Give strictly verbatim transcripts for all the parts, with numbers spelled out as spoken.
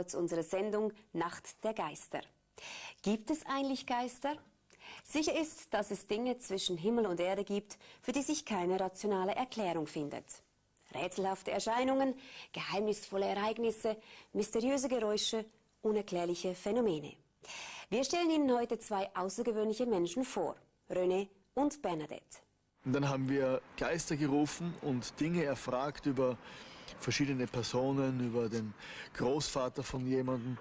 zu unserer Sendung Nacht der Geister. Gibt es eigentlich Geister? Sicher ist, dass es Dinge zwischen Himmel und Erde gibt, für die sich keine rationale Erklärung findet. Rätselhafte Erscheinungen, geheimnisvolle Ereignisse, mysteriöse Geräusche, unerklärliche Phänomene. Wir stellen Ihnen heute zwei außergewöhnliche Menschen vor, René und Bernadette. Und dann haben wir Geister gerufen und Dinge erfragt über verschiedene Personen, über den Großvater von jemandem.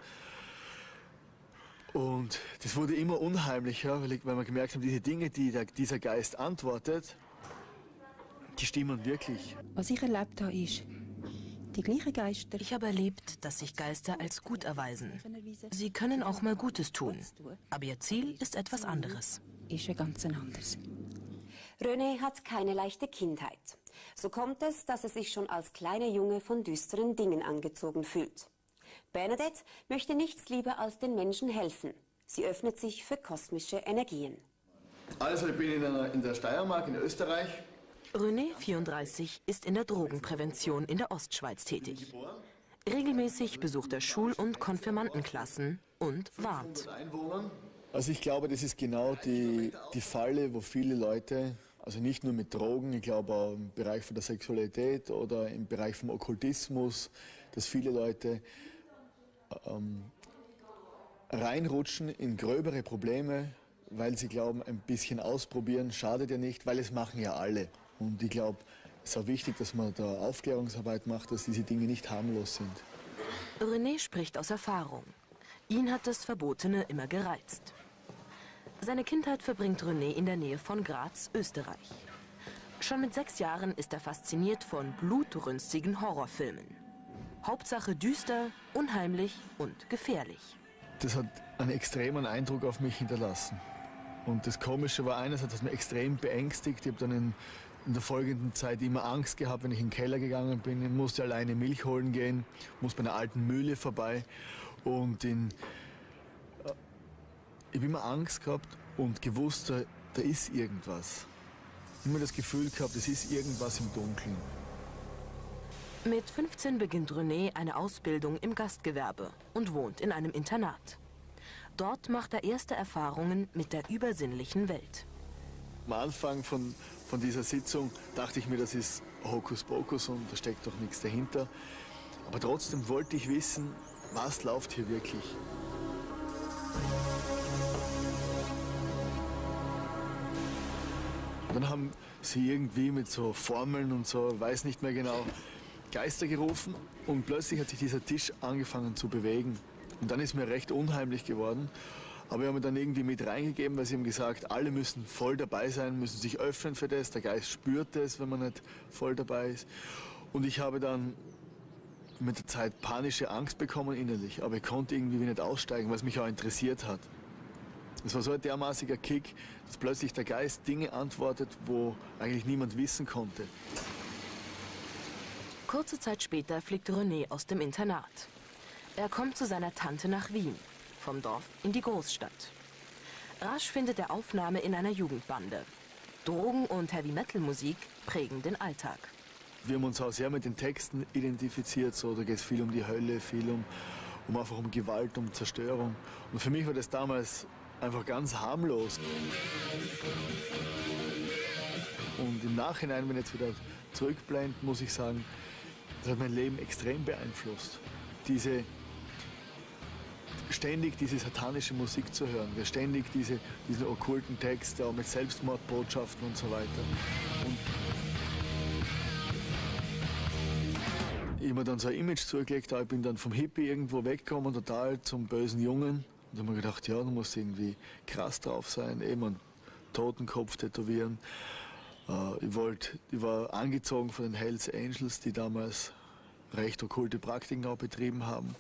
Und das wurde immer unheimlicher, weil, ich, weil wir gemerkt haben, diese Dinge, die der, dieser Geist antwortet, die stimmen wirklich. Was ich erlebt habe, ist, die gleichen Geister. Ich habe erlebt, dass sich Geister als gut erweisen. Sie können auch mal Gutes tun, aber ihr Ziel ist etwas anderes. Ist ein ganz anderes. René hat keine leichte Kindheit. So kommt es, dass er sich schon als kleiner Junge von düsteren Dingen angezogen fühlt. Bernadette möchte nichts lieber als den Menschen helfen. Sie öffnet sich für kosmische Energien. Also ich bin in, einer, in der Steiermark in Österreich. René, vierunddreißig, ist in der Drogenprävention in der Ostschweiz tätig. Regelmäßig besucht er Schul- und Konfirmandenklassen und warnt. Also ich glaube, das ist genau die, die Falle, wo viele Leute, also nicht nur mit Drogen, ich glaube auch im Bereich von der Sexualität oder im Bereich vom Okkultismus, dass viele Leute ähm, reinrutschen in gröbere Probleme, weil sie glauben, ein bisschen ausprobieren schadet ja nicht, weil es machen ja alle. Und ich glaube, es ist auch wichtig, dass man da Aufklärungsarbeit macht, dass diese Dinge nicht harmlos sind. René spricht aus Erfahrung. Ihn hat das Verbotene immer gereizt. Seine Kindheit verbringt René in der Nähe von Graz, Österreich. Schon mit sechs Jahren ist er fasziniert von blutrünstigen Horrorfilmen. Hauptsache düster, unheimlich und gefährlich. Das hat einen extremen Eindruck auf mich hinterlassen. Und das Komische war einerseits, dass mich extrem beängstigt. Ich habe dann in, in der folgenden Zeit immer Angst gehabt, wenn ich in den Keller gegangen bin. Ich musste alleine Milch holen gehen, musste bei einer alten Mühle vorbei. Und in, ich habe immer Angst gehabt und gewusst, da, da ist irgendwas. Ich habe immer das Gefühl gehabt, es ist irgendwas im Dunkeln. Mit fünfzehn beginnt René eine Ausbildung im Gastgewerbe und wohnt in einem Internat. Dort macht er erste Erfahrungen mit der übersinnlichen Welt. Am Anfang von, von dieser Sitzung dachte ich mir, das ist Hokuspokus und da steckt doch nichts dahinter. Aber trotzdem wollte ich wissen, was läuft hier wirklich. Und dann haben sie irgendwie mit so Formeln und so, weiß nicht mehr genau, Geister gerufen und plötzlich hat sich dieser Tisch angefangen zu bewegen. Und dann ist mir recht unheimlich geworden. Aber wir haben dann irgendwie mit reingegeben, weil sie haben gesagt, alle müssen voll dabei sein, müssen sich öffnen für das. Der Geist spürt das, wenn man nicht voll dabei ist. Und ich habe dann mit der Zeit panische Angst bekommen innerlich. Aber ich konnte irgendwie nicht aussteigen, was mich auch interessiert hat. Es war so ein dermaßiger Kick, dass plötzlich der Geist Dinge antwortet, wo eigentlich niemand wissen konnte. Kurze Zeit später fliegt René aus dem Internat. Er kommt zu seiner Tante nach Wien, vom Dorf in die Großstadt. Rasch findet er Aufnahme in einer Jugendbande. Drogen- und Heavy-Metal-Musik prägen den Alltag. Wir haben uns auch sehr mit den Texten identifiziert. So, da geht es viel um die Hölle, viel um, um einfach um Gewalt, um Zerstörung. Und für mich war das damals einfach ganz harmlos. Und im Nachhinein, wenn ich jetzt wieder zurückblende, muss ich sagen, das hat mein Leben extrem beeinflusst. Diese ständig diese satanische Musik zu hören, ständig diese, diese okkulten Texte, auch mit Selbstmordbotschaften und so weiter. Und ich habe mir dann so ein Image zugelegt, ich bin dann vom Hippie irgendwo weggekommen, total zum bösen Jungen. Und habe mir gedacht, ja, du musst irgendwie krass drauf sein, eben einen Totenkopf tätowieren. Ich, wollte, ich war angezogen von den Hells Angels, die damals recht okkulte Praktiken auch betrieben haben.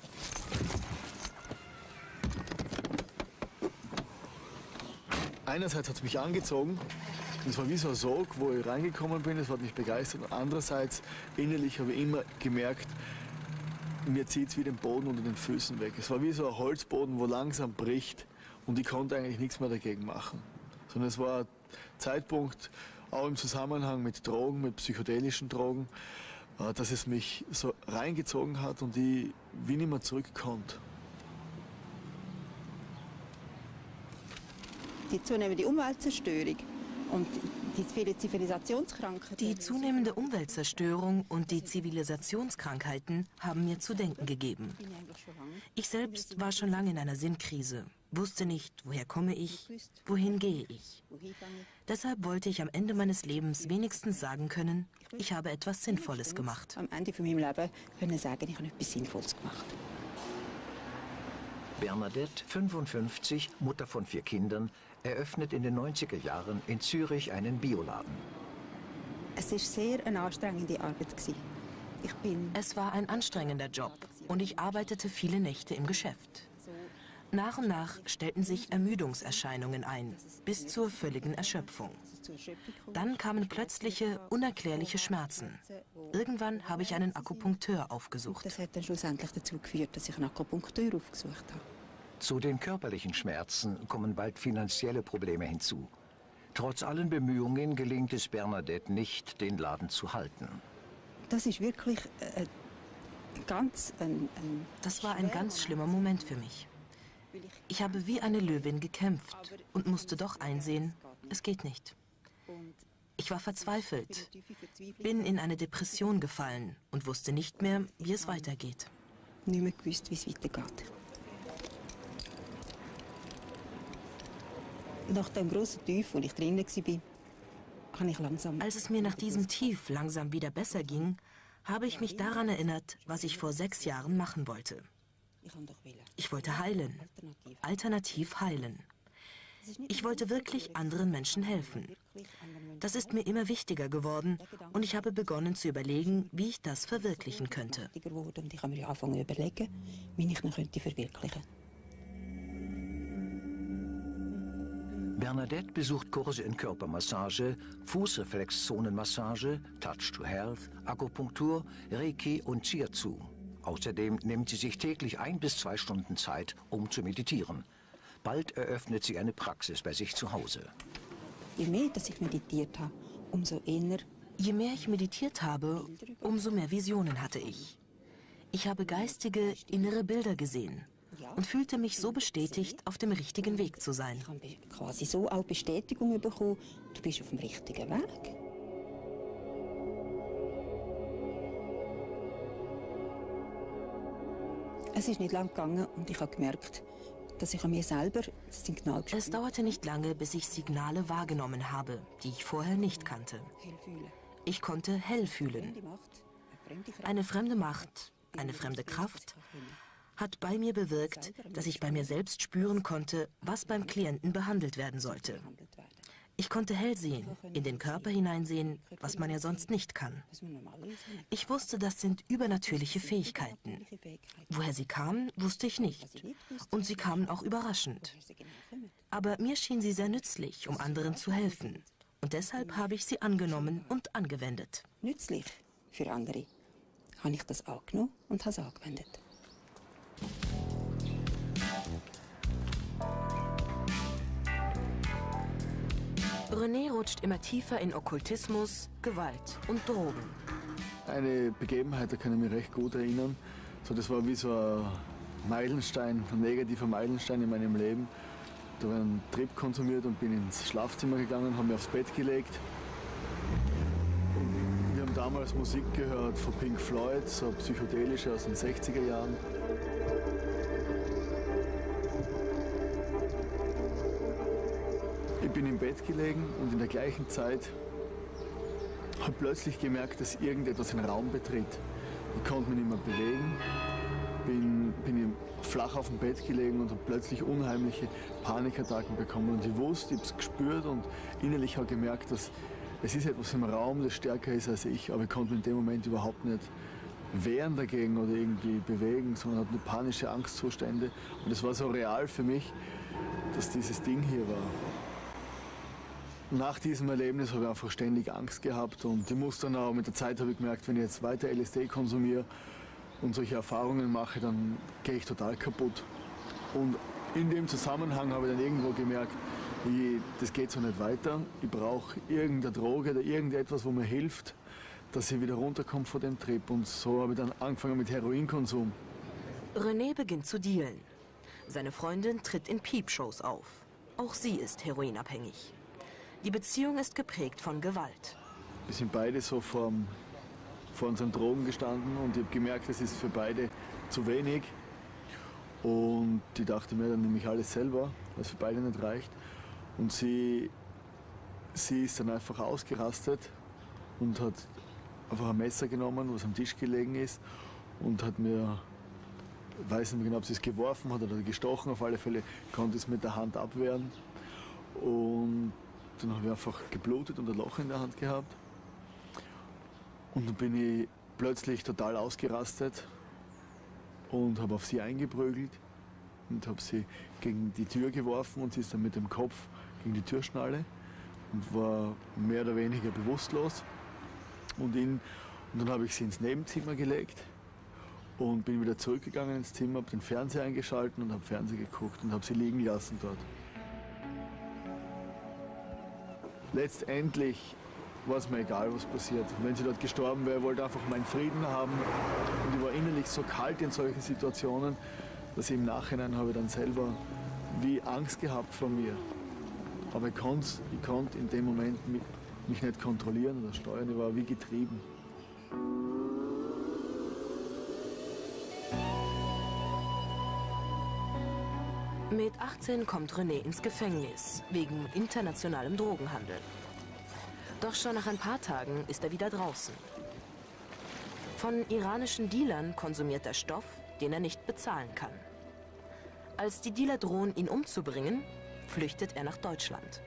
Einerseits hat es mich angezogen, es war wie so ein Sog, wo ich reingekommen bin, es hat mich begeistert. Andererseits, innerlich habe ich immer gemerkt, mir zieht es wie den Boden unter den Füßen weg. Es war wie so ein Holzboden, wo langsam bricht und ich konnte eigentlich nichts mehr dagegen machen. Sondern es war ein Zeitpunkt, auch im Zusammenhang mit Drogen, mit psychedelischen Drogen, dass es mich so reingezogen hat und ich wie nicht mehr zurückkommt. Die zunehmende Umweltzerstörung und die vielen Zivilisationskrankheiten. Die zunehmende Umweltzerstörung und die Zivilisationskrankheiten haben mir zu denken gegeben. Ich selbst war schon lange in einer Sinnkrise, wusste nicht, woher komme ich, wohin gehe ich. Deshalb wollte ich am Ende meines Lebens wenigstens sagen können, ich habe etwas Sinnvolles gemacht. Am Ende von meinem Leben können sagen, ich habe etwas Sinnvolles gemacht. Bernadette, fünfundfünfzig, Mutter von vier Kindern, eröffnet in den neunziger Jahren in Zürich einen Bioladen. Es war sehr eine anstrengende Arbeit. Ich bin Es war ein anstrengender Job und ich arbeitete viele Nächte im Geschäft. Nach und nach stellten sich Ermüdungserscheinungen ein, bis zur völligen Erschöpfung. Dann kamen plötzliche, unerklärliche Schmerzen. Irgendwann habe ich einen Akupunkteur aufgesucht. Das hat dann schlussendlich dazu geführt, dass ich einen Akupunkteur aufgesucht habe. Zu den körperlichen Schmerzen kommen bald finanzielle Probleme hinzu. Trotz allen Bemühungen gelingt es Bernadette nicht, den Laden zu halten. Das ist wirklich äh, ganz ein, ein Das war ein ganz schlimmer Moment für mich. Ich habe wie eine Löwin gekämpft und musste doch einsehen, es geht nicht. Ich war verzweifelt, bin in eine Depression gefallen und wusste nicht mehr, wie es weitergeht. Nicht mehr gewusst, wie es weitergeht. Nach dem grossen Tief, wo ich drinnen war, habe ich langsam... Als es mir nach diesem Tief langsam wieder besser ging, habe ich mich daran erinnert, was ich vor sechs Jahren machen wollte. Ich wollte heilen, alternativ heilen. Ich wollte wirklich anderen Menschen helfen. Das ist mir immer wichtiger geworden und ich habe begonnen zu überlegen, wie ich das verwirklichen könnte. Und ich habe mir angefangen zu überlegen, wie ich ihn verwirklichen könnte. Bernadette besucht Kurse in Körpermassage, Fußreflexzonenmassage, Touch to Health, Akupunktur, Reiki und Shiatsu. Außerdem nimmt sie sich täglich ein bis zwei Stunden Zeit, um zu meditieren. Bald eröffnet sie eine Praxis bei sich zu Hause. Je mehr dass ich meditiert habe, umso eher... Je mehr ich meditiert habe, umso mehr Visionen hatte ich. Ich habe geistige, innere Bilder gesehen und fühlte mich so bestätigt, auf dem richtigen Weg zu sein. Ich habe quasi so auch Bestätigung bekommen, du bist auf dem richtigen Weg. Es ist nicht lang gegangen und ich habe gemerkt, dass ich an mir selber das Signal gespürt habe. Es dauerte nicht lange, bis ich Signale wahrgenommen habe, die ich vorher nicht kannte. Ich konnte hell fühlen. Eine fremde Macht, eine fremde Kraft hat bei mir bewirkt, dass ich bei mir selbst spüren konnte, was beim Klienten behandelt werden sollte. Ich konnte hell sehen, in den Körper hineinsehen, was man ja sonst nicht kann. Ich wusste, das sind übernatürliche Fähigkeiten. Woher sie kamen, wusste ich nicht. Und sie kamen auch überraschend. Aber mir schien sie sehr nützlich, um anderen zu helfen. Und deshalb habe ich sie angenommen und angewendet. Nützlich für andere habe ich das angenommen und habe es angewendet. René rutscht immer tiefer in Okkultismus, Gewalt und Drogen. Eine Begebenheit, da kann ich mich recht gut erinnern. So, das war wie so ein Meilenstein, ein negativer Meilenstein in meinem Leben. Da habe ich einen Trip konsumiert und bin ins Schlafzimmer gegangen, habe mich aufs Bett gelegt. Und wir haben damals Musik gehört von Pink Floyd, so psychedelische aus den sechziger Jahren. Ich bin im Bett gelegen und in der gleichen Zeit habe plötzlich gemerkt, dass irgendetwas den Raum betritt. Ich konnte mich nicht mehr bewegen, bin, bin flach auf dem Bett gelegen und habe plötzlich unheimliche Panikattacken bekommen. Und ich wusste, ich habe es gespürt und innerlich habe ich gemerkt, dass es ist etwas im Raum, das stärker ist als ich. Aber ich konnte mich in dem Moment überhaupt nicht wehren dagegen oder irgendwie bewegen, sondern hatte nur panische Angstzustände. Und es war so real für mich, dass dieses Ding hier war. Nach diesem Erlebnis habe ich einfach ständig Angst gehabt und ich muss dann auch mit der Zeit habe ich gemerkt, wenn ich jetzt weiter L S D konsumiere und solche Erfahrungen mache, dann gehe ich total kaputt. Und in dem Zusammenhang habe ich dann irgendwo gemerkt, ich, das geht so nicht weiter. Ich brauche irgendeine Droge oder irgendetwas, wo mir hilft, dass ich wieder runterkomme von dem Trip. Und so habe ich dann angefangen mit Heroinkonsum. René beginnt zu dealen. Seine Freundin tritt in Peepshows auf. Auch sie ist heroinabhängig. Die Beziehung ist geprägt von Gewalt. Wir sind beide so vor, vor unseren Drogen gestanden und ich habe gemerkt, das ist für beide zu wenig. Und ich dachte mir, dann nehme ich alles selber, was für beide nicht reicht. Und sie, sie ist dann einfach ausgerastet und hat einfach ein Messer genommen, was am Tisch gelegen ist, und hat mir, ich weiß nicht mehr genau, ob sie es geworfen hat oder gestochen, auf alle Fälle konnte es mit der Hand abwehren. Und dann habe ich einfach geblutet und ein Loch in der Hand gehabt. Und dann bin ich plötzlich total ausgerastet und habe auf sie eingeprügelt und habe sie gegen die Tür geworfen und sie ist dann mit dem Kopf gegen die Türschnalle und war mehr oder weniger bewusstlos. Und, in, und dann habe ich sie ins Nebenzimmer gelegt und bin wieder zurückgegangen ins Zimmer, habe den Fernseher eingeschaltet und habe Fernsehen geguckt und habe sie liegen lassen dort. Letztendlich war es mir egal, was passiert. Wenn sie dort gestorben wäre, wollte ich einfach meinen Frieden haben. Und ich war innerlich so kalt in solchen Situationen, dass ich im Nachhinein habe dann selber wie Angst gehabt vor mir. Aber ich konnte ich konnt in dem Moment mich, mich nicht kontrollieren oder steuern. Ich war wie getrieben. Mit achtzehn kommt René ins Gefängnis wegen internationalem Drogenhandel. Doch schon nach ein paar Tagen ist er wieder draußen. Von iranischen Dealern konsumiert er Stoff, den er nicht bezahlen kann. Als die Dealer drohen, ihn umzubringen, flüchtet er nach Deutschland.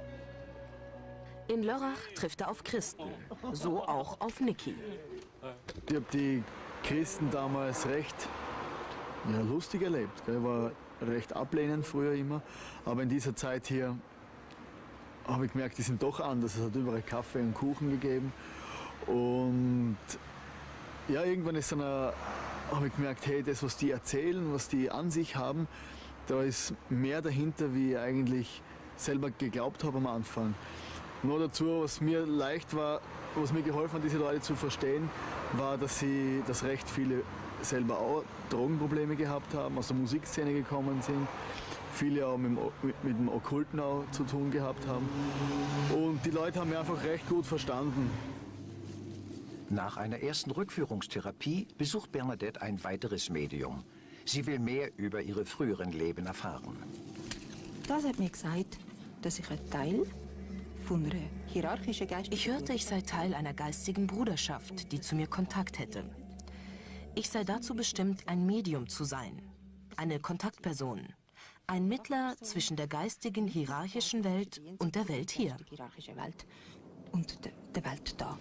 In Lörrach trifft er auf Christen, so auch auf Niki. Ich habe die Christen damals recht ja, lustig erlebt. Ich war recht ablehnend früher immer, aber in dieser Zeit hier habe ich gemerkt, die sind doch anders. Es hat überall Kaffee und Kuchen gegeben und ja, irgendwann ist dann eine, habe ich gemerkt, hey, das, was die erzählen, was die an sich haben, da ist mehr dahinter, wie ich eigentlich selber geglaubt habe am Anfang. Nur dazu, was mir leicht war, was mir geholfen hat, diese Leute zu verstehen, war, dass sie, dass recht viele selber auch Drogenprobleme gehabt haben, aus der Musikszene gekommen sind, viele auch mit dem, mit, mit dem Okkulten auch zu tun gehabt haben. Und die Leute haben mich einfach recht gut verstanden. Nach einer ersten Rückführungstherapie besucht Bernadette ein weiteres Medium. Sie will mehr über ihre früheren Leben erfahren. Das hat mir gesagt, dass ich ein Teil von einer hierarchischen Geist... Ich hörte, ich sei Teil einer geistigen Bruderschaft, die zu mir Kontakt hätte. Ich sei dazu bestimmt, ein Medium zu sein, eine Kontaktperson, ein Mittler zwischen der geistigen, hierarchischen Welt und der Welt hier. Hierarchische Welt und der, der Welt da.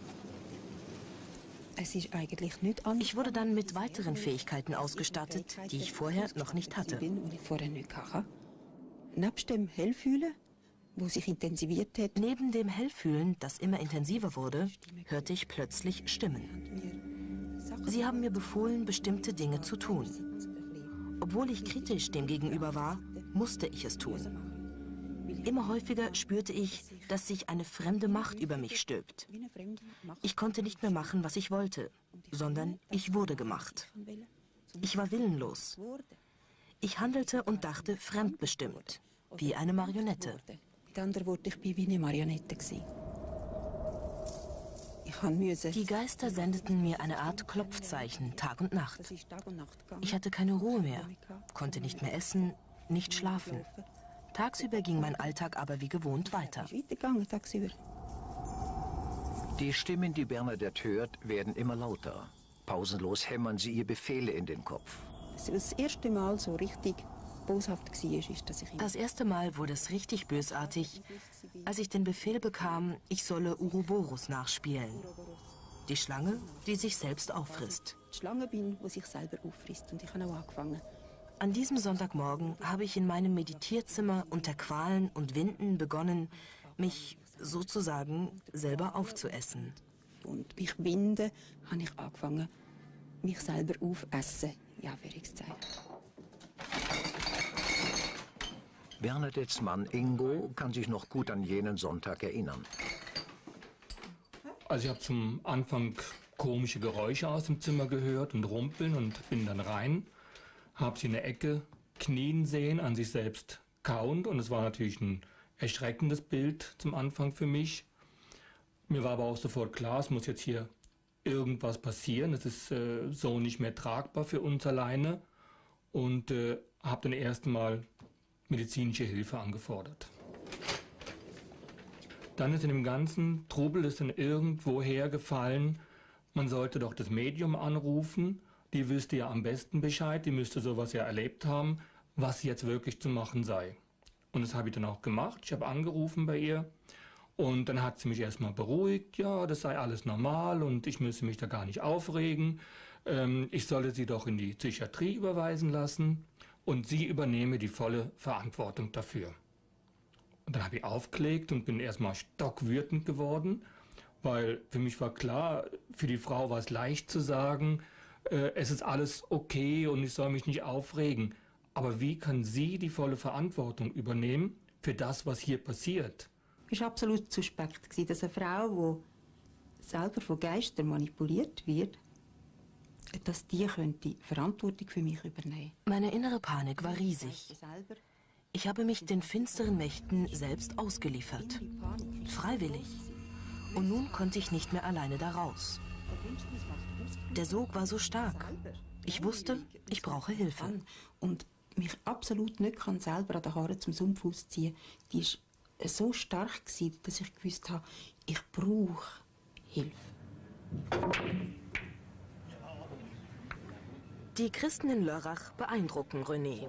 Es ist eigentlich nicht anders. Ich wurde dann mit weiteren Fähigkeiten ausgestattet, die ich vorher noch nicht hatte. Und ich vorher nicht hatte. Nebst dem Hellfühlen, wo sich intensiviert hat. Neben dem Hellfühlen, das immer intensiver wurde, hörte ich plötzlich Stimmen. Sie haben mir befohlen, bestimmte Dinge zu tun. Obwohl ich kritisch dem gegenüber war, musste ich es tun. Immer häufiger spürte ich, dass sich eine fremde Macht über mich stülpt. Ich konnte nicht mehr machen, was ich wollte, sondern ich wurde gemacht. Ich war willenlos. Ich handelte und dachte fremdbestimmt, wie eine Marionette. Mit anderen Worten, ich war wie eine Marionette. Die Geister sendeten mir eine Art Klopfzeichen, Tag und Nacht. Ich hatte keine Ruhe mehr, konnte nicht mehr essen, nicht schlafen. Tagsüber ging mein Alltag aber wie gewohnt weiter. Die Stimmen, die Bernadette hört, werden immer lauter. Pausenlos hämmern sie ihr Befehle in den Kopf. Das erste Mal so richtig boshaft war, ist, dass ich... Das erste Mal wurde es richtig bösartig, als ich den Befehl bekam, ich solle Uroboros nachspielen. Die Schlange, die sich selbst auffrisst. Die Schlange bin, die sich selber auffrisst. Und ich habe auch angefangen. An diesem Sonntagmorgen habe ich in meinem Meditierzimmer unter Qualen und Winden begonnen, mich sozusagen selber aufzuessen. Und durch Winde habe ich angefangen, mich selber aufessen. Ja, Anführungszeichen. Bernadettes Mann Ingo kann sich noch gut an jenen Sonntag erinnern. Also ich habe zum Anfang komische Geräusche aus dem Zimmer gehört und rumpeln und bin dann rein. habe sie in der Ecke knien sehen, an sich selbst kauend. Und es war natürlich ein erschreckendes Bild zum Anfang für mich. Mir war aber auch sofort klar, es muss jetzt hier irgendwas passieren. Es ist äh, so nicht mehr tragbar für uns alleine. Und äh, habe dann erst mal medizinische Hilfe angefordert. Dann ist in dem ganzen Trubel ist dann irgendwoher gefallen, man sollte doch das Medium anrufen. Die wüsste ja am besten Bescheid, die müsste sowas ja erlebt haben, was jetzt wirklich zu machen sei. Und das habe ich dann auch gemacht. Ich habe angerufen bei ihr und dann hat sie mich erstmal beruhigt. Ja, das sei alles normal und ich müsse mich da gar nicht aufregen. Ähm, ich solle sie doch in die Psychiatrie überweisen lassen und sie übernehme die volle Verantwortung dafür. Und dann habe ich aufgelegt und bin erstmal stockwütend geworden, weil für mich war klar, für die Frau war es leicht zu sagen, äh, es ist alles okay und ich soll mich nicht aufregen. Aber wie kann sie die volle Verantwortung übernehmen für das, was hier passiert? Es war absolut suspekt, dass eine Frau, die selber von Geistern manipuliert wird, dass die könnte Verantwortung für mich übernehmen. Meine innere Panik war riesig. Ich habe mich den finsteren Mächten selbst ausgeliefert. Freiwillig. Und nun konnte ich nicht mehr alleine da raus. Der Sog war so stark. Ich wusste, ich brauche Hilfe. Und mich absolut nicht kann selber an den Haaren zum Sumpf ausziehen. Die war so stark, dass ich gewusst habe, ich brauche Hilfe. Die Christen in Lörrach beeindrucken René.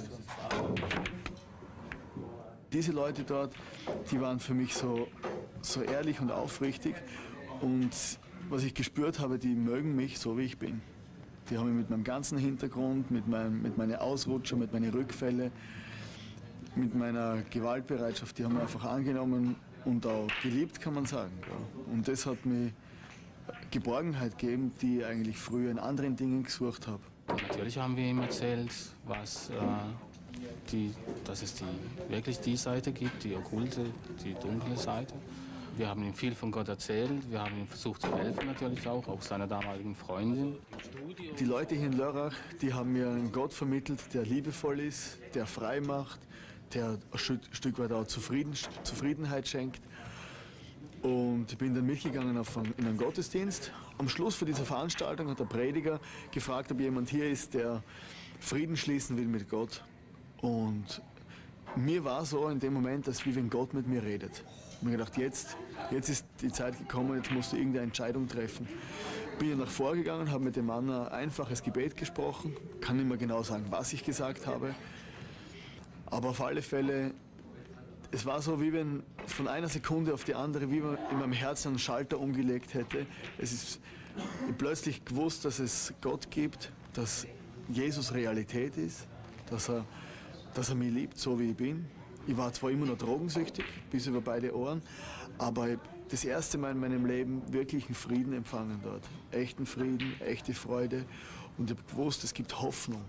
Diese Leute dort, die waren für mich so, so ehrlich und aufrichtig. Und was ich gespürt habe, die mögen mich so, wie ich bin. Die haben mich mit meinem ganzen Hintergrund, mit, meinem, mit meinen Ausrutscher, mit meinen Rückfällen, mit meiner Gewaltbereitschaft, die haben mich einfach angenommen und auch geliebt, kann man sagen. Und das hat mir Geborgenheit gegeben, die ich eigentlich früher in anderen Dingen gesucht habe. Natürlich haben wir ihm erzählt, was, äh, die, dass es die, wirklich die Seite gibt, die okkulte, die dunkle Seite. Wir haben ihm viel von Gott erzählt, wir haben ihm versucht zu helfen natürlich auch, auch seiner damaligen Freundin. Die Leute hier in Lörrach, die haben mir einen Gott vermittelt, der liebevoll ist, der frei macht, der ein Stück weit auch Zufrieden, Zufriedenheit schenkt. Und ich bin dann mitgegangen auf einen, in einen Gottesdienst. Am Schluss von dieser Veranstaltung hat der Prediger gefragt, ob jemand hier ist, der Frieden schließen will mit Gott. Und mir war so in dem Moment, dass wie wenn Gott mit mir redet. Ich habe mir gedacht, jetzt, jetzt ist die Zeit gekommen, jetzt musst du irgendeine Entscheidung treffen. Bin dann nach vorgegangen, habe mit dem Mann ein einfaches Gebet gesprochen. Kann nicht mehr genau sagen, was ich gesagt habe. Aber auf alle Fälle, es war so, wie wenn von einer Sekunde auf die andere, wie man in meinem Herzen einen Schalter umgelegt hätte. Es ist plötzlich gewusst, dass es Gott gibt, dass Jesus Realität ist, dass er, dass er mich liebt, so wie ich bin. Ich war zwar immer noch drogensüchtig, bis über beide Ohren, aber ich das erste Mal in meinem Leben wirklichen Frieden empfangen dort. Echten Frieden, echte Freude und ich habe gewusst, es gibt Hoffnung.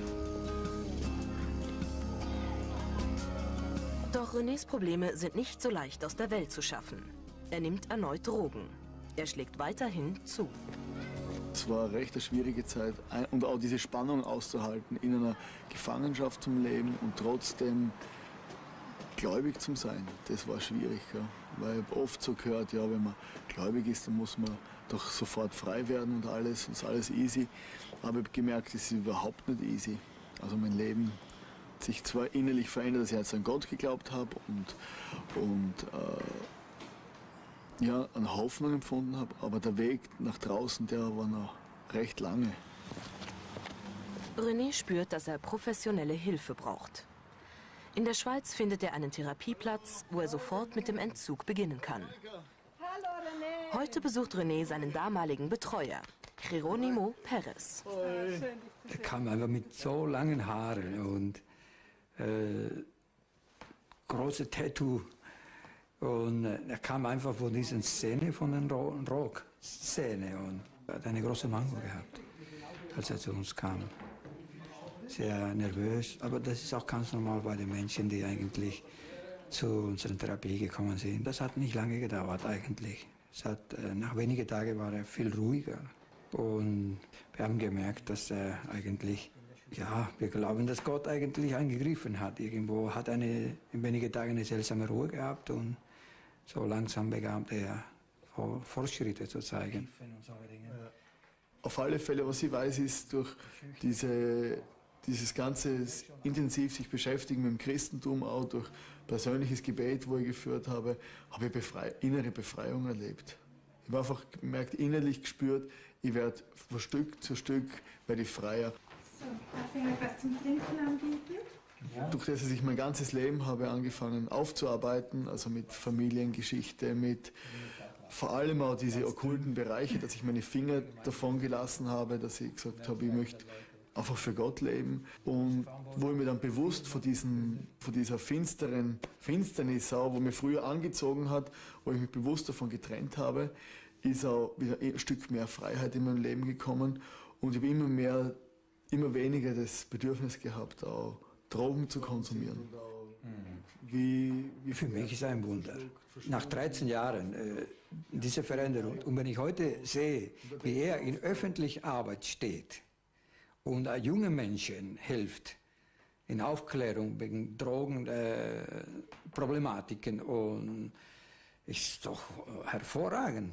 Doch Renés Probleme sind nicht so leicht aus der Welt zu schaffen. Er nimmt erneut Drogen. Er schlägt weiterhin zu. Es war eine recht schwierige Zeit und auch diese Spannung auszuhalten, in einer Gefangenschaft zum Leben und trotzdem gläubig zu sein. Das war schwierig, ja. Weil ich habe oft so gehört, ja, wenn man gläubig ist, dann muss man doch sofort frei werden und alles, und ist alles easy. Aber ich habe gemerkt, es ist überhaupt nicht easy. Also mein Leben hat sich zwar innerlich verändert, dass ich jetzt an Gott geglaubt habe und, und äh, ja, eine Hoffnung empfunden habe, aber der Weg nach draußen, der war noch recht lange. René spürt, dass er professionelle Hilfe braucht. In der Schweiz findet er einen Therapieplatz, wo er sofort mit dem Entzug beginnen kann. Heute besucht René seinen damaligen Betreuer, Jeronimo Perez. Er kam einfach mit so langen Haaren und äh, große Tattoo. Und äh, er kam einfach von dieser Szene, von der Rock-Szene und hat eine große Mango gehabt, als er zu uns kam. Sehr nervös, aber das ist auch ganz normal bei den Menschen, die eigentlich zu unserer Therapie gekommen sind. Das hat nicht lange gedauert eigentlich. Es hat, äh, nach wenigen Tagen war er viel ruhiger und wir haben gemerkt, dass er eigentlich Ja, wir glauben, dass Gott eigentlich eingegriffen hat. Irgendwo hat eine, in wenigen Tagen eine seltsame Ruhe gehabt und so langsam begann er Fortschritte zu zeigen. Auf alle Fälle, was ich weiß, ist durch diese, dieses ganze intensiv sich beschäftigen mit dem Christentum, auch durch persönliches Gebet, wo ich geführt habe, habe ich Befrei innere Befreiung erlebt. Ich habe einfach gemerkt, innerlich gespürt, ich werde von Stück zu Stück werde ich freier. So, darf ich euch was zum Trinken anbieten? Ja. Durch das, dass ich mein ganzes Leben habe angefangen aufzuarbeiten, also mit Familiengeschichte, mit vor allem auch diese okkulten Bereiche, dass ich meine Finger davon gelassen habe, dass ich gesagt habe, ich möchte einfach für Gott leben. Und wo ich mir dann bewusst von, diesen, von dieser finsteren Finsternis, auch, wo mich früher angezogen hat, wo ich mich bewusst davon getrennt habe, ist auch wieder ein Stück mehr Freiheit in meinem Leben gekommen. Und ich habe immer mehr, immer weniger das Bedürfnis gehabt, auch Drogen zu konsumieren. Wie, wie Für mich ist ein Wunder. Nach dreizehn Jahren äh, diese Veränderung. Und wenn ich heute sehe, wie er in öffentlicher Arbeit steht und äh, jungen Menschen hilft in Aufklärung wegen Drogenproblematiken, äh, und ist doch äh, hervorragend.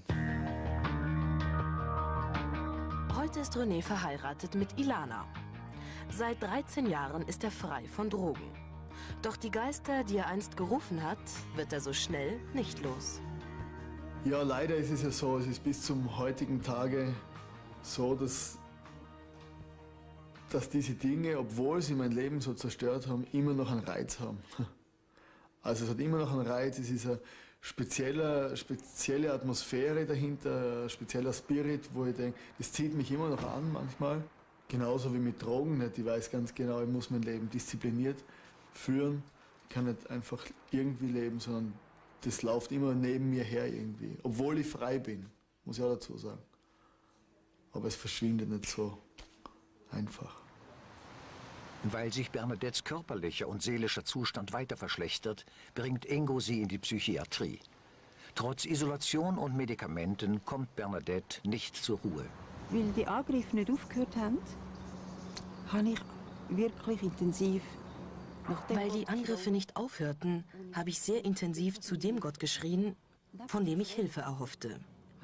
Heute ist René verheiratet mit Ilana. Seit dreizehn Jahren ist er frei von Drogen. Doch die Geister, die er einst gerufen hat, wird er so schnell nicht los. Ja, leider ist es ja so, es ist bis zum heutigen Tage so, dass, dass diese Dinge, obwohl sie mein Leben so zerstört haben, immer noch einen Reiz haben. Also es hat immer noch einen Reiz, es ist eine spezielle, spezielle Atmosphäre dahinter, ein spezieller Spirit, wo ich denke, das zieht mich immer noch an manchmal. Genauso wie mit Drogen nicht. Ich weiß ganz genau, ich muss mein Leben diszipliniert führen. Ich kann nicht einfach irgendwie leben, sondern das läuft immer neben mir her irgendwie. Obwohl ich frei bin, muss ich auch dazu sagen. Aber es verschwindet nicht so einfach. Weil sich Bernadettes körperlicher und seelischer Zustand weiter verschlechtert, bringt Ingo sie in die Psychiatrie. Trotz Isolation und Medikamenten kommt Bernadette nicht zur Ruhe. Weil die Angriffe nicht aufgehört haben, habe ich wirklich intensiv... Weil die Angriffe nicht aufhörten, habe ich sehr intensiv zu dem Gott geschrien, von dem ich Hilfe erhoffte.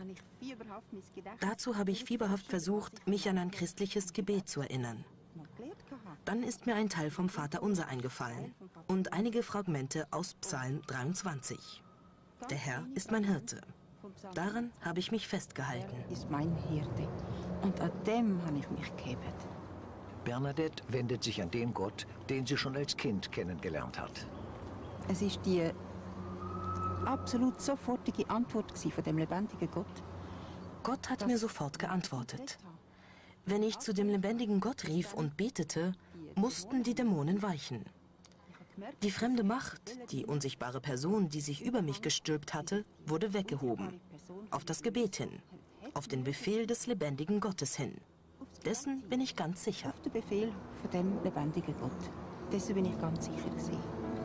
Dazu habe ich fieberhaft versucht, mich an ein christliches Gebet zu erinnern. Dann ist mir ein Teil vom Vaterunser eingefallen und einige Fragmente aus Psalm dreiundzwanzig. Der Herr ist mein Hirte. Daran habe ich mich festgehalten. Er ist mein Hirte. Und an dem habe ich mich gehebt. Bernadette wendet sich an den Gott, den sie schon als Kind kennengelernt hat. Es ist die absolut sofortige Antwort von dem lebendigen Gott. Gott hat mir sofort geantwortet. Wenn ich zu dem lebendigen Gott rief und betete, mussten die Dämonen weichen. Die fremde Macht, die unsichtbare Person, die sich über mich gestülpt hatte, wurde weggehoben. Auf das Gebet hin, auf den Befehl des lebendigen Gottes hin. Dessen bin ich ganz sicher. Auf den Befehl von dem lebendigen Gott. Dessen bin ich ganz sicher gewesen.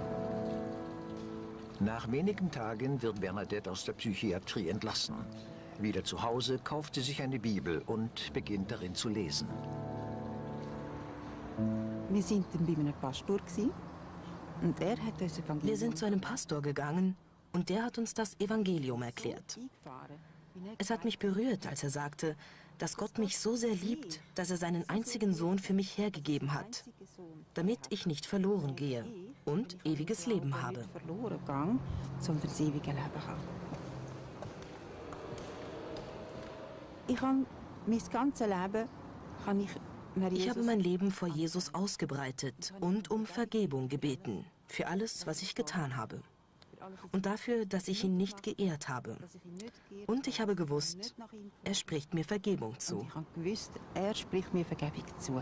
Nach wenigen Tagen wird Bernadette aus der Psychiatrie entlassen. Wieder zu Hause kauft sie sich eine Bibel und beginnt darin zu lesen. Wir sind dann bei einem Pastor gewesen, und er hat uns Evangelium... Wir sind zu einem Pastor gegangen und der hat uns das Evangelium erklärt. Es hat mich berührt, als er sagte, dass Gott mich so sehr liebt, dass er seinen einzigen Sohn für mich hergegeben hat, damit ich nicht verloren gehe und ewiges Leben habe. Nicht verloren gehe, sondern das ewige Leben habe. Ich habe mein ganzes Leben habe ich nach Jesus... Ich habe mein Leben vor Jesus ausgebreitet und um Vergebung gebeten für alles, was ich getan habe. Und dafür, dass ich ihn nicht geehrt habe. Und ich habe gewusst, er spricht mir Vergebung zu. Und ich habe gewusst, er spricht mir Vergebung zu.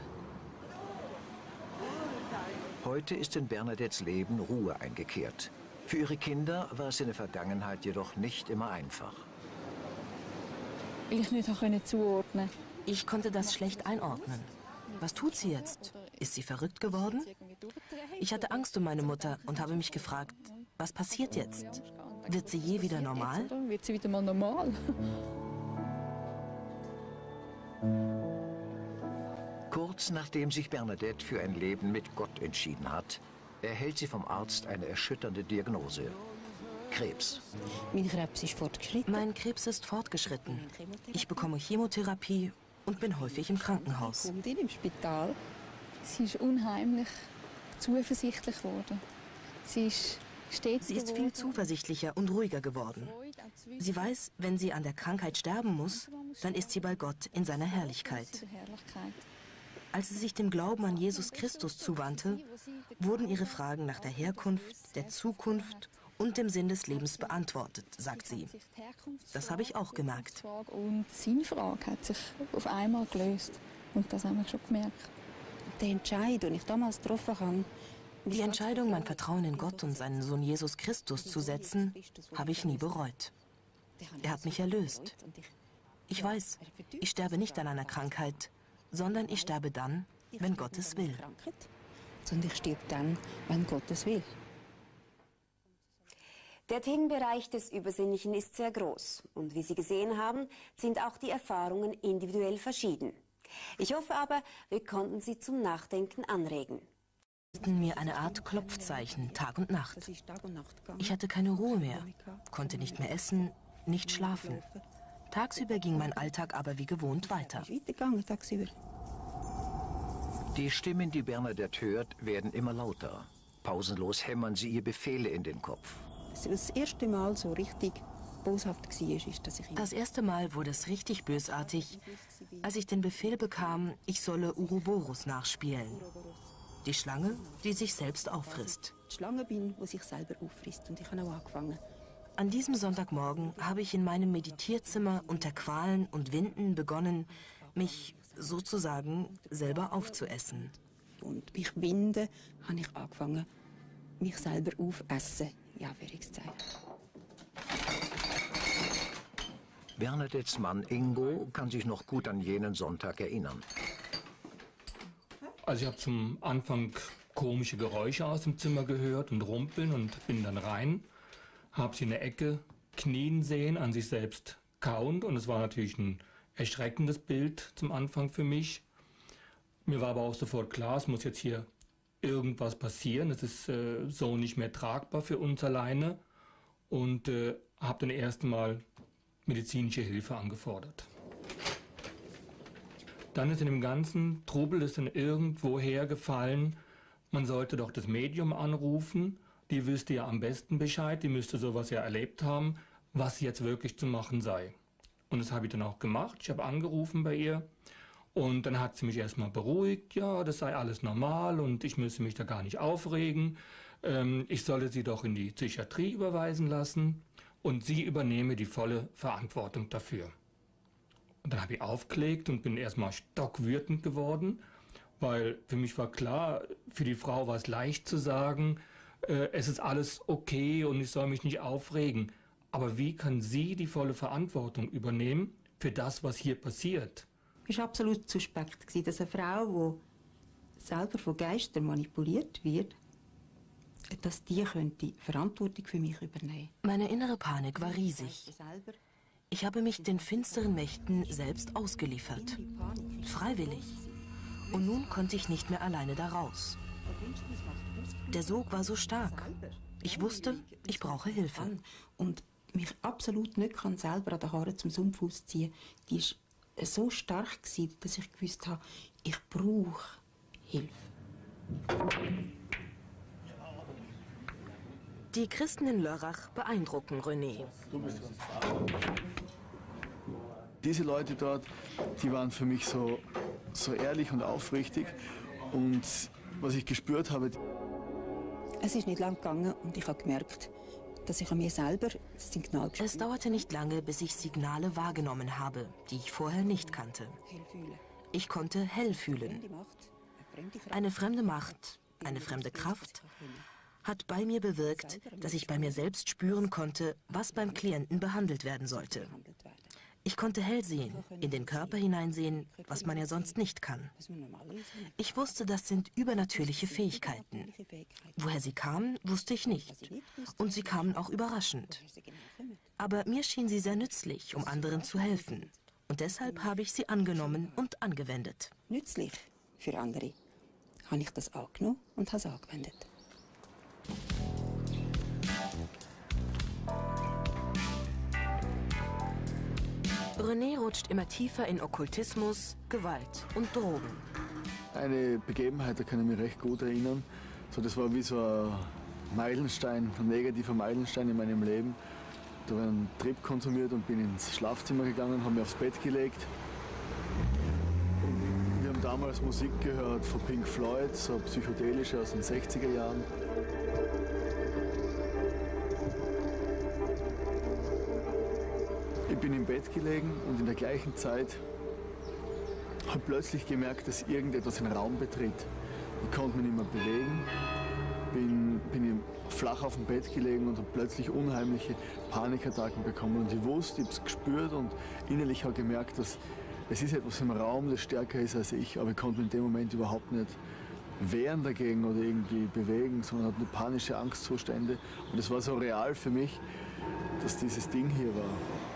Heute ist in Bernadettes Leben Ruhe eingekehrt. Für ihre Kinder war es in der Vergangenheit jedoch nicht immer einfach. Weil ich nicht zuordnen konnte. Ich konnte das schlecht einordnen. Was tut sie jetzt? Ist sie verrückt geworden? Ich hatte Angst um meine Mutter und habe mich gefragt, was passiert jetzt? Wird sie je wieder normal? Wird sie wieder mal normal? Kurz nachdem sich Bernadette für ein Leben mit Gott entschieden hat, erhält sie vom Arzt eine erschütternde Diagnose. Krebs. Mein Krebs ist fortgeschritten. Mein Krebs ist fortgeschritten. Ich bekomme Chemotherapie und bin häufig im Krankenhaus. Und im Spital. Sie ist unheimlich zuversichtlich geworden. Sie ist stets Sie ist viel zuversichtlicher und ruhiger geworden. Sie weiß, wenn sie an der Krankheit sterben muss, dann ist sie bei Gott in seiner Herrlichkeit. Als sie sich dem Glauben an Jesus Christus zuwandte, wurden ihre Fragen nach der Herkunft, der Zukunft und dem Sinn des Lebens beantwortet, sagt sie. Das habe ich auch gemerkt. Und seine Frage hat sich auf einmal gelöst. Und das haben wir schon gemerkt. Der Entscheid, den ich damals getroffen habe, Die Entscheidung, mein Vertrauen in Gott und seinen Sohn Jesus Christus zu setzen, habe ich nie bereut. Er hat mich erlöst. Ich weiß, ich sterbe nicht an einer Krankheit, sondern ich sterbe dann, wenn Gott es will. Sondern ich sterbe dann, wenn Gott es will. Der Themenbereich des Übersinnlichen ist sehr groß. Und wie Sie gesehen haben, sind auch die Erfahrungen individuell verschieden. Ich hoffe aber, wir konnten Sie zum Nachdenken anregen. Mir eine Art Klopfzeichen, Tag und Nacht. Ich hatte keine Ruhe mehr, konnte nicht mehr essen, nicht schlafen. Tagsüber ging mein Alltag aber wie gewohnt weiter. Die Stimmen, die Bernadette hört, werden immer lauter. Pausenlos hämmern sie ihr Befehle in den Kopf. Das erste Mal so richtig boshaft war, ist, dass ich... Das erste Mal wurde es richtig bösartig, als ich den Befehl bekam, ich solle Uroboros nachspielen. Die Schlange, die sich selbst auffrisst. Die Schlange bin, die sich selber auffrisst. Und ich habe auch angefangen. An diesem Sonntagmorgen habe ich in meinem Meditierzimmer unter Qualen und Winden begonnen, mich sozusagen selber aufzuessen. Und mich winden, habe ich angefangen, mich selber aufessen. Ja, Anführungszeichen. Bernadettes Mann Ingo kann sich noch gut an jenen Sonntag erinnern. Also ich habe zum Anfang komische Geräusche aus dem Zimmer gehört und rumpeln und bin dann rein, habe sie in der Ecke knien sehen, an sich selbst kauend, und es war natürlich ein erschreckendes Bild zum Anfang für mich. Mir war aber auch sofort klar, es muss jetzt hier irgendwas passieren, es ist äh, so nicht mehr tragbar für uns alleine, und äh, habe dann erst mal medizinische Hilfe angefordert. Dann ist in dem ganzen Trubel ist dann irgendwoher gefallen, man sollte doch das Medium anrufen, die wüsste ja am besten Bescheid, die müsste sowas ja erlebt haben, was jetzt wirklich zu machen sei. Und das habe ich dann auch gemacht, ich habe angerufen bei ihr, und dann hat sie mich erstmal beruhigt, ja, das sei alles normal und ich müsse mich da gar nicht aufregen, ähm, ich solle sie doch in die Psychiatrie überweisen lassen und sie übernehme die volle Verantwortung dafür. Und dann habe ich aufgelegt und bin erstmal stockwütend geworden, weil für mich war klar, für die Frau war es leicht zu sagen, äh, es ist alles okay und ich soll mich nicht aufregen. Aber wie kann sie die volle Verantwortung übernehmen für das, was hier passiert? Es war absolut suspekt, dass eine Frau, die selber von Geistern manipuliert wird, dass die könnte Verantwortung für mich übernehmen. Meine innere Panik war riesig. Ich habe mich den finsteren Mächten selbst ausgeliefert. Freiwillig. Und nun konnte ich nicht mehr alleine da raus. Der Sog war so stark. Ich wusste, ich brauche Hilfe. Und mich absolut nicht kann selber an den Haaren zum Sumpf ausziehen. Die war so stark, dass ich gewusst habe, ich brauche Hilfe. Die Christen in Lörrach beeindrucken René. Diese Leute dort, die waren für mich so, so ehrlich und aufrichtig. Und was ich gespürt habe... Es ist nicht lang gegangen und ich habe gemerkt, dass ich an mir selber das Signal gespürt habe. Es dauerte nicht lange, bis ich Signale wahrgenommen habe, die ich vorher nicht kannte. Ich konnte hell fühlen. Eine fremde Macht, eine fremde Kraft hat bei mir bewirkt, dass ich bei mir selbst spüren konnte, was beim Klienten behandelt werden sollte. Ich konnte hell sehen, in den Körper hineinsehen, was man ja sonst nicht kann. Ich wusste, das sind übernatürliche Fähigkeiten. Woher sie kamen, wusste ich nicht. Und sie kamen auch überraschend. Aber mir schien sie sehr nützlich, um anderen zu helfen. Und deshalb habe ich sie angenommen und angewendet. Nützlich? für andere, habe ich das angenommen und habe es angewendet. René rutscht immer tiefer in Okkultismus, Gewalt und Drogen. Eine Begebenheit, da kann ich mich recht gut erinnern. So, das war wie so ein Meilenstein, ein negativer Meilenstein in meinem Leben. Da habe ich einen Trip konsumiert und bin ins Schlafzimmer gegangen, habe mich aufs Bett gelegt. Und wir haben damals Musik gehört von Pink Floyd, so psychedelische aus den sechziger Jahren. Ich bin im Bett gelegen und in der gleichen Zeit habe ich plötzlich gemerkt, dass irgendetwas den Raum betritt. Ich konnte mich nicht mehr bewegen, bin, bin flach auf dem Bett gelegen und habe plötzlich unheimliche Panikattacken bekommen. Und ich wusste, ich habe es gespürt und innerlich habe ich gemerkt, dass es ist etwas im Raum, das stärker ist als ich. Aber ich konnte mich in dem Moment überhaupt nicht wehren dagegen oder irgendwie bewegen, sondern hatte nur panische Angstzustände. Und es war so real für mich, dass dieses Ding hier war.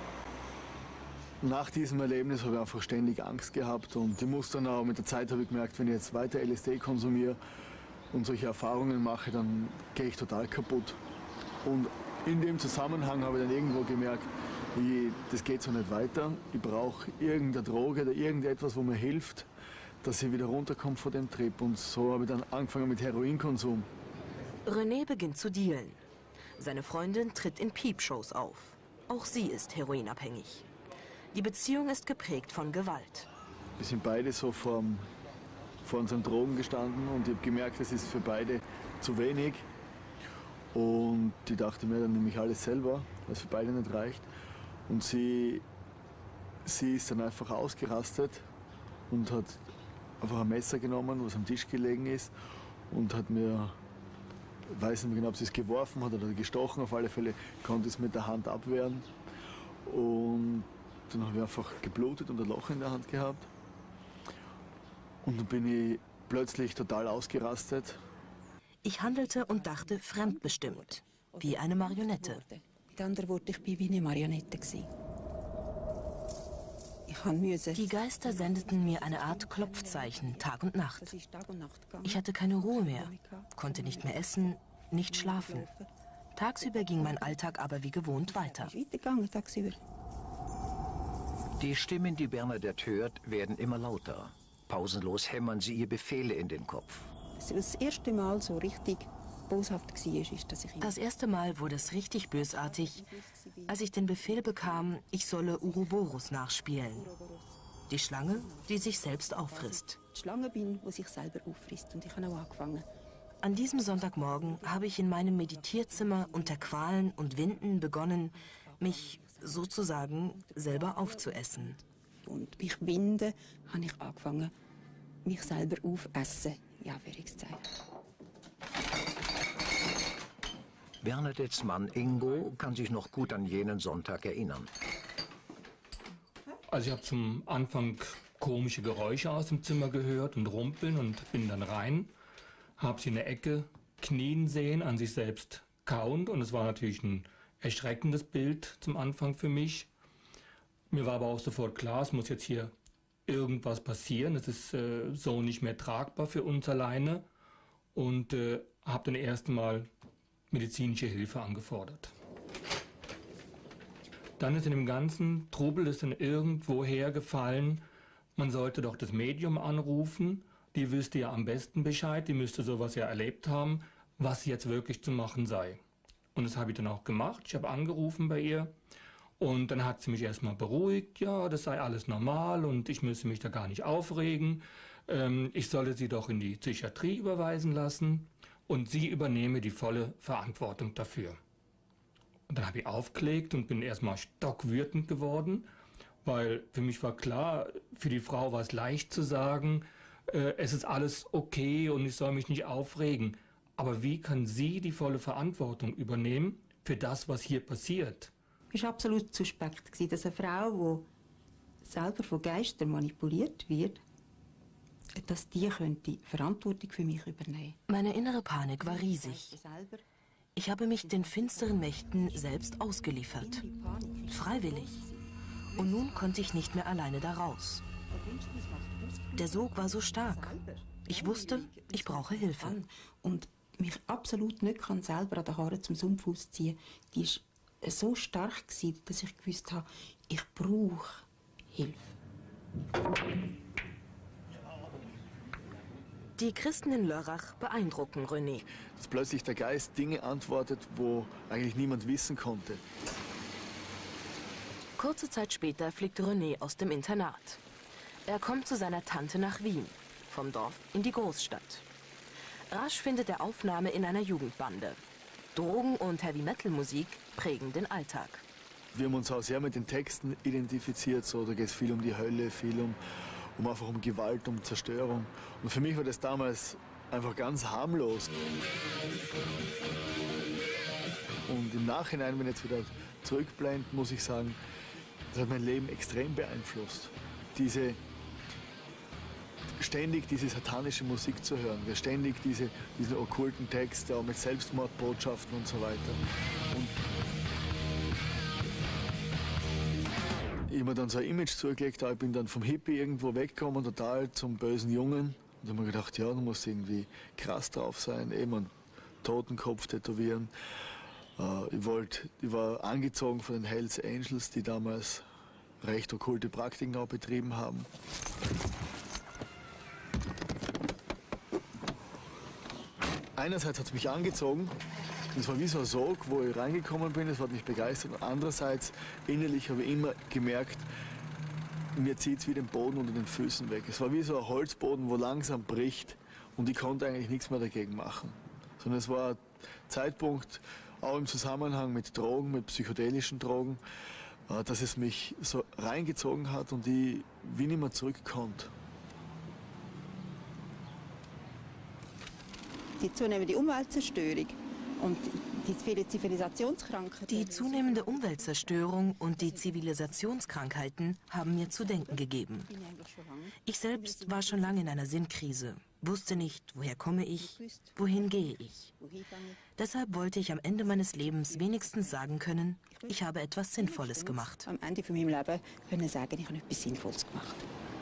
Nach diesem Erlebnis habe ich einfach ständig Angst gehabt und ich muss dann auch, mit der Zeit habe ich gemerkt, wenn ich jetzt weiter L S D konsumiere und solche Erfahrungen mache, dann gehe ich total kaputt. Und in dem Zusammenhang habe ich dann irgendwo gemerkt, ich, das geht so nicht weiter. Ich brauche irgendeine Droge oder irgendetwas, wo mir hilft, dass ich wieder runterkomme von dem Trip. Und so habe ich dann angefangen mit Heroinkonsum. René beginnt zu dealen. Seine Freundin tritt in Peepshows auf. Auch sie ist heroinabhängig. Die Beziehung ist geprägt von Gewalt. Wir sind beide so vor, vor unseren Drogen gestanden und ich habe gemerkt, es ist für beide zu wenig. Und ich dachte mir, dann nehme ich alles selber, weil es für beide nicht reicht. Und sie, sie ist dann einfach ausgerastet und hat einfach ein Messer genommen, was am Tisch gelegen ist, und hat mir, ich weiß nicht mehr genau, ob sie es geworfen hat oder gestochen, auf alle Fälle konnte ich es mit der Hand abwehren. Und dann habe ich einfach geblutet und ein Loch in der Hand gehabt. Und dann bin ich plötzlich total ausgerastet. Ich handelte und dachte fremdbestimmt, wie eine Marionette. Mit anderen Worten, ich war wie eine Marionette. Ich musste. Die Geister sendeten mir eine Art Klopfzeichen, Tag und Nacht. Ich hatte keine Ruhe mehr, konnte nicht mehr essen, nicht schlafen. Tagsüber ging mein Alltag aber wie gewohnt weiter. Die Stimmen, die Bernadette hört, werden immer lauter. Pausenlos hämmern sie ihr Befehle in den Kopf. Das erste Mal so richtig boshaft war, ist, dass ich... Das erste Mal wurde es richtig bösartig, als ich den Befehl bekam, ich solle Ouroboros nachspielen. Die Schlange, die sich selbst auffrisst. Die Schlange bin, die sich selber auffrisst. Und ich habe auch angefangen. An diesem Sonntagmorgen habe ich in meinem Meditierzimmer unter Qualen und Winden begonnen, mich sozusagen selber aufzuessen. Und bei Winden habe ich angefangen, mich selber aufessen. Ja, Anführungszeichen. Bernadettes Mann Ingo kann sich noch gut an jenen Sonntag erinnern. Also ich habe zum Anfang komische Geräusche aus dem Zimmer gehört und rumpeln und bin dann rein, habe sie in der Ecke knien sehen, an sich selbst kauend, und es war natürlich ein erschreckendes Bild zum Anfang für mich. Mir war aber auch sofort klar, es muss jetzt hier irgendwas passieren. Es ist äh, so nicht mehr tragbar für uns alleine, und äh, habe dann erst mal medizinische Hilfe angefordert. Dann ist in dem ganzen Trubel ist dann irgendwoher gefallen, man sollte doch das Medium anrufen. Die wüsste ja am besten Bescheid, die müsste sowas ja erlebt haben, was jetzt wirklich zu machen sei. Und das habe ich dann auch gemacht. Ich habe angerufen bei ihr und dann hat sie mich erstmal beruhigt. Ja, das sei alles normal und ich müsse mich da gar nicht aufregen. Ähm, ich solle sie doch in die Psychiatrie überweisen lassen und sie übernehme die volle Verantwortung dafür. Und dann habe ich aufgelegt und bin erstmal stockwütend geworden, weil für mich war klar, für die Frau war es leicht zu sagen, äh, es ist alles okay und ich soll mich nicht aufregen. Aber wie kann sie die volle Verantwortung übernehmen für das, was hier passiert? Es war absolut suspekt, dass eine Frau, die selber von Geistern manipuliert wird, dass die könnte Verantwortung für mich übernehmen. Meine innere Panik war riesig. Ich habe mich den finsteren Mächten selbst ausgeliefert. Freiwillig. Und nun konnte ich nicht mehr alleine da raus. Der Sog war so stark. Ich wusste, ich brauche Hilfe. Und mich absolut nicht kann selber an den Haaren zum Sumpf ausziehen. Die war so stark, dass ich gewusst habe, ich brauche Hilfe. Die Christen in Lörrach beeindrucken René. Dass plötzlich der Geist Dinge antwortet, wo eigentlich niemand wissen konnte. Kurze Zeit später fliegt René aus dem Internat. Er kommt zu seiner Tante nach Wien, vom Dorf in die Großstadt. Rasch findet er Aufnahme in einer Jugendbande. Drogen- und Heavy-Metal-Musik prägen den Alltag. Wir haben uns auch sehr mit den Texten identifiziert. So, da geht es viel um die Hölle, viel um, um einfach um Gewalt, um Zerstörung. Und für mich war das damals einfach ganz harmlos. Und im Nachhinein, wenn ich jetzt wieder zurückblende, muss ich sagen, das hat mein Leben extrem beeinflusst. Diese ständig diese satanische Musik zu hören, wir ständig diese, diese okkulten Texte, auch mit Selbstmordbotschaften und so weiter. Und ich habe mir dann so ein Image zugelegt, ich bin dann vom Hippie irgendwo weggekommen, total zum bösen Jungen. Und da habe ich mir gedacht, ja, du musst irgendwie krass drauf sein, eben einen Totenkopf tätowieren. Ich, wollte, ich war angezogen von den Hells Angels, die damals recht okkulte Praktiken auch betrieben haben. Einerseits hat es mich angezogen, es war wie so ein Sog, wo ich reingekommen bin, es hat mich begeistert. Und andererseits, innerlich habe ich immer gemerkt, mir zieht es wie den Boden unter den Füßen weg. Es war wie so ein Holzboden, wo langsam bricht und ich konnte eigentlich nichts mehr dagegen machen. Sondern es war ein Zeitpunkt, auch im Zusammenhang mit Drogen, mit psychedelischen Drogen, dass es mich so reingezogen hat und ich wie nicht mehr zurück konnte. Die zunehmende Umweltzerstörung und die viele Zivilisationskrankheiten. Die zunehmende Umweltzerstörung und die Zivilisationskrankheiten haben mir zu denken gegeben. Ich selbst war schon lange in einer Sinnkrise, wusste nicht, woher komme ich, wohin gehe ich. Deshalb wollte ich am Ende meines Lebens wenigstens sagen können, ich habe etwas Sinnvolles gemacht. Am Ende von meinem Leben können sagen, ich habe etwas Sinnvolles gemacht.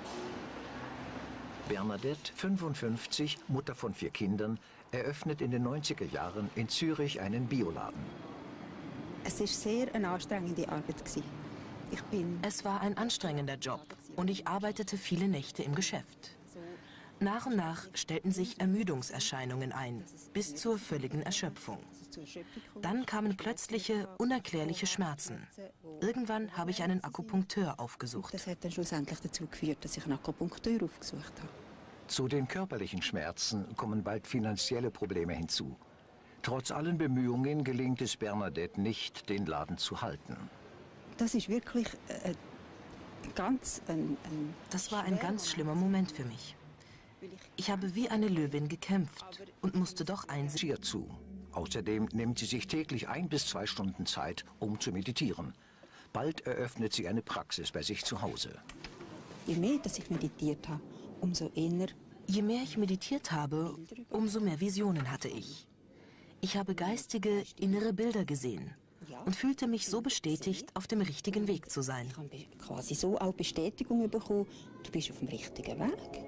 Bernadette, fünfundfünfzig, Mutter von vier Kindern, eröffnet in den neunziger Jahren in Zürich einen Bioladen. Es war sehr eine anstrengende Arbeit. Ich bin es war ein anstrengender Job und ich arbeitete viele Nächte im Geschäft. Nach und nach stellten sich Ermüdungserscheinungen ein, bis zur völligen Erschöpfung. Dann kamen plötzliche, unerklärliche Schmerzen. Irgendwann habe ich einen Akupunkteur aufgesucht. Das hat dann schlussendlich dazu geführt, dass ich einen Akupunkteur aufgesucht habe. Zu den körperlichen Schmerzen kommen bald finanzielle Probleme hinzu. Trotz allen Bemühungen gelingt es Bernadette nicht, den Laden zu halten. Das ist wirklich äh, ganz ein, ein Das war ein ganz schlimmer Moment für mich. Ich habe wie eine Löwin gekämpft und musste doch einsehen. Zu. Außerdem nimmt sie sich täglich ein bis zwei Stunden Zeit, um zu meditieren. Bald eröffnet sie eine Praxis bei sich zu Hause. Je mehr dass ich meditiert habe, umso eher. Je mehr ich meditiert habe, umso mehr Visionen hatte ich. Ich habe geistige, innere Bilder gesehen und fühlte mich so bestätigt, auf dem richtigen Weg zu sein. Ich habe quasi so auch Bestätigung bekommen, du bist auf dem richtigen Weg.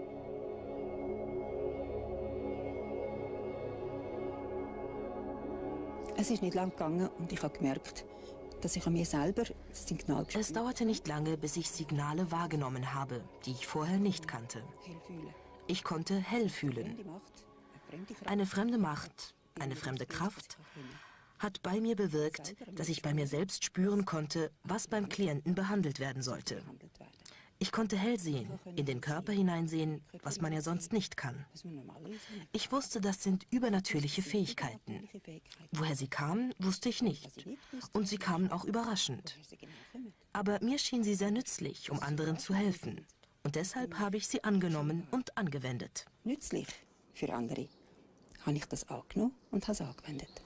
Es ist nicht lang gegangen und ich habe gemerkt, dass ich an mir selber das Signal gespürt habe. Es dauerte nicht lange, bis ich Signale wahrgenommen habe, die ich vorher nicht kannte. Ich konnte hell fühlen. Eine fremde Macht, eine fremde Kraft hat bei mir bewirkt, dass ich bei mir selbst spüren konnte, was beim Klienten behandelt werden sollte. Ich konnte hell sehen, in den Körper hineinsehen, was man ja sonst nicht kann. Ich wusste, das sind übernatürliche Fähigkeiten. Woher sie kamen, wusste ich nicht. Und sie kamen auch überraschend. Aber mir schien sie sehr nützlich, um anderen zu helfen. Und deshalb habe ich sie angenommen und angewendet. Nützlich für andere habe ich das angenommen und habe es angewendet.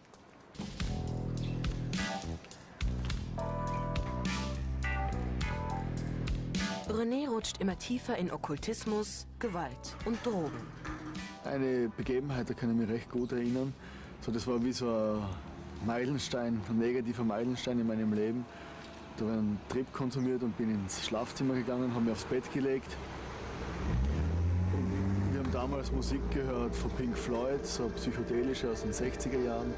René rutscht immer tiefer in Okkultismus, Gewalt und Drogen. Eine Begebenheit, da kann ich mich recht gut erinnern. So, das war wie so ein Meilenstein, ein negativer Meilenstein in meinem Leben. da habe ich einen Trip konsumiert und bin ins Schlafzimmer gegangen, habe mich aufs Bett gelegt. Und wir haben damals Musik gehört von Pink Floyd, so psychedelische aus den sechziger Jahren.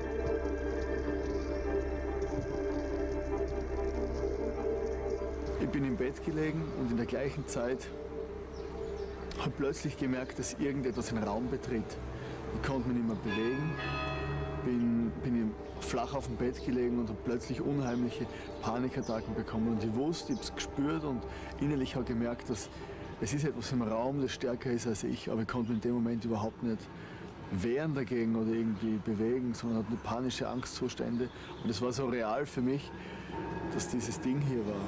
Ich bin im Bett gelegen und in der gleichen Zeit habe ich plötzlich gemerkt, dass irgendetwas den Raum betritt. Ich konnte mich nicht mehr bewegen, bin, bin flach auf dem Bett gelegen und habe plötzlich unheimliche Panikattacken bekommen. Und ich wusste, ich habe es gespürt und innerlich habe ich gemerkt, dass es ist etwas im Raum, das stärker ist als ich, aber ich konnte mich in dem Moment überhaupt nicht wehren dagegen oder irgendwie bewegen, sondern hatte nur panische Angstzustände. Und es war so real für mich, dass dieses Ding hier war.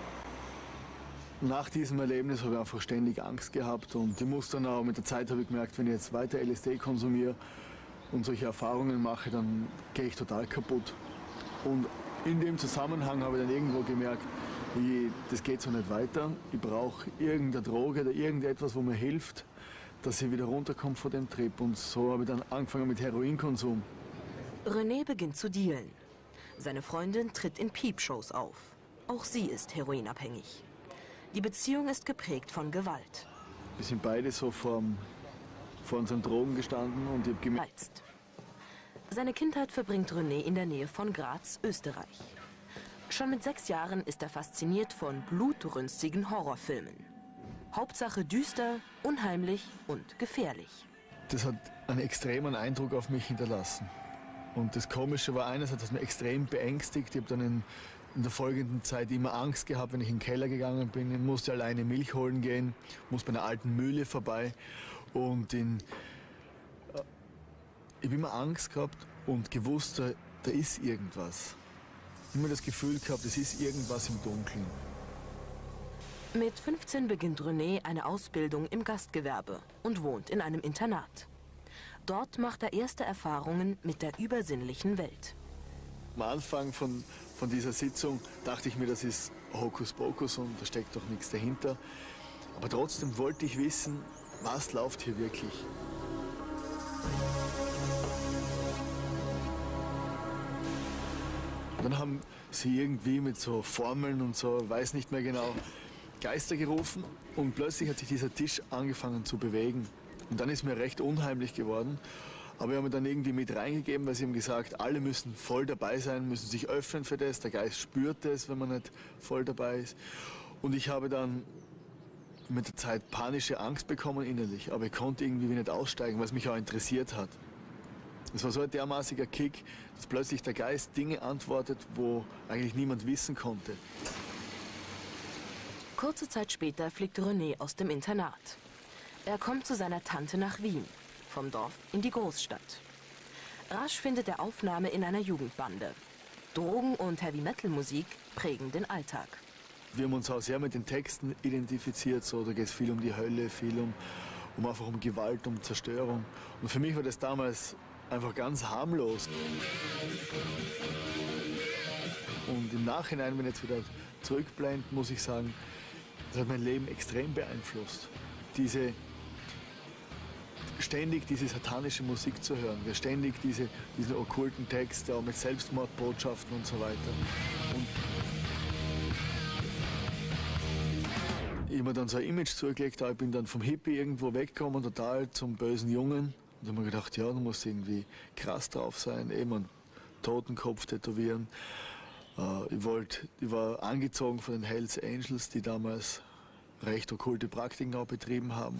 Nach diesem Erlebnis habe ich einfach ständig Angst gehabt und ich muss dann auch, mit der Zeit habe ich gemerkt, wenn ich jetzt weiter L S D konsumiere und solche Erfahrungen mache, dann gehe ich total kaputt. Und in dem Zusammenhang habe ich dann irgendwo gemerkt, ich, das geht so nicht weiter. Ich brauche irgendeine Droge oder irgendetwas, wo mir hilft, dass ich wieder runterkomme von dem Trip. Und so habe ich dann angefangen mit Heroinkonsum. René beginnt zu dealen. Seine Freundin tritt in Peepshows auf. Auch sie ist heroinabhängig. Die Beziehung ist geprägt von Gewalt. Wir sind beide so vor, vor unseren Drogen gestanden und ich habe gemerkt. Seine Kindheit verbringt René in der Nähe von Graz, Österreich. Schon mit sechs Jahren ist er fasziniert von blutrünstigen Horrorfilmen. Hauptsache düster, unheimlich und gefährlich. Das hat einen extremen Eindruck auf mich hinterlassen. Und das Komische war einerseits, dass mich extrem beängstigt. Ich habe dann in, in der folgenden Zeit immer Angst gehabt, wenn ich in den Keller gegangen bin. Ich musste alleine Milch holen gehen, musste bei einer alten Mühle vorbei. Und in, äh, ich habe immer Angst gehabt und gewusst, da, da ist irgendwas. Immer das Gefühl gehabt, es ist irgendwas im Dunkeln. Mit fünfzehn beginnt René eine Ausbildung im Gastgewerbe und wohnt in einem Internat. Dort macht er erste Erfahrungen mit der übersinnlichen Welt. Am Anfang von, von dieser Sitzung dachte ich mir, das ist Hokuspokus und da steckt doch nichts dahinter. Aber trotzdem wollte ich wissen, was läuft hier wirklich. Dann haben sie irgendwie mit so Formeln und so, weiß nicht mehr genau, Geister gerufen und plötzlich hat sich dieser Tisch angefangen zu bewegen. Und dann ist mir recht unheimlich geworden. Aber wir haben dann irgendwie mit reingegeben, weil sie haben gesagt, alle müssen voll dabei sein, müssen sich öffnen für das. Der Geist spürt das, wenn man nicht voll dabei ist. Und ich habe dann mit der Zeit panische Angst bekommen innerlich. Aber ich konnte irgendwie nicht aussteigen, was mich auch interessiert hat. Es war so ein dermaßiger Kick, dass plötzlich der Geist Dinge antwortet, wo eigentlich niemand wissen konnte. Kurze Zeit später fliegt René aus dem Internat. Er kommt zu seiner Tante nach Wien, vom Dorf in die Großstadt. Rasch findet er Aufnahme in einer Jugendbande. Drogen- und Heavy-Metal-Musik prägen den Alltag. Wir haben uns auch sehr mit den Texten identifiziert. So, da geht es viel um die Hölle, viel um, um einfach um Gewalt, um Zerstörung. Und für mich war das damals einfach ganz harmlos. Und im Nachhinein, wenn ich jetzt wieder zurückblende, muss ich sagen, das hat mein Leben extrem beeinflusst. Diese, ständig diese satanische Musik zu hören, ständig diese, diese okkulten Texte, auch mit Selbstmordbotschaften und so weiter. Und ich habe mir dann so ein Image zugelegt, ich bin dann vom Hippie irgendwo weggekommen, total zum bösen Jungen. Und habe mir gedacht, ja, du musst irgendwie krass drauf sein, eben einen Totenkopf tätowieren. Ich, wollte, ich war angezogen von den Hells Angels, die damals recht okkulte Praktiken auch betrieben haben.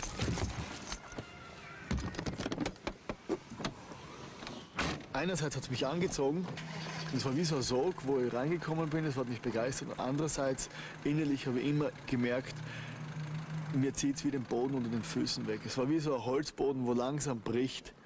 Einerseits hat es mich angezogen, es war wie so ein Sog, wo ich reingekommen bin, es hat mich begeistert. Und andererseits, innerlich habe ich immer gemerkt, mir zieht es wie den Boden unter den Füßen weg. Es war wie so ein Holzboden, wo langsam bricht.